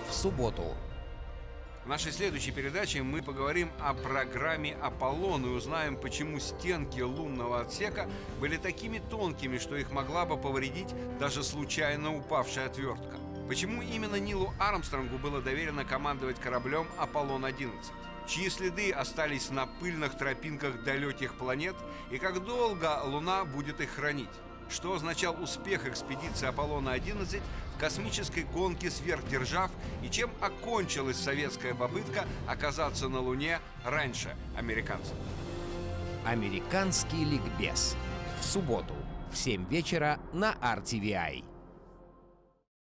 в субботу. В нашей следующей передаче мы поговорим о программе «Аполлон» и узнаем, почему стенки лунного отсека были такими тонкими, что их могла бы повредить даже случайно упавшая отвертка. Почему именно Нилу Армстронгу было доверено командовать кораблем «Аполлон-11», чьи следы остались на пыльных тропинках далеких планет и как долго Луна будет их хранить. Что означал успех экспедиции Аполлона-11 в космической гонке сверхдержав и чем окончилась советская попытка оказаться на Луне раньше американцев. Американский ликбез. В субботу в 7 вечера на RTVI.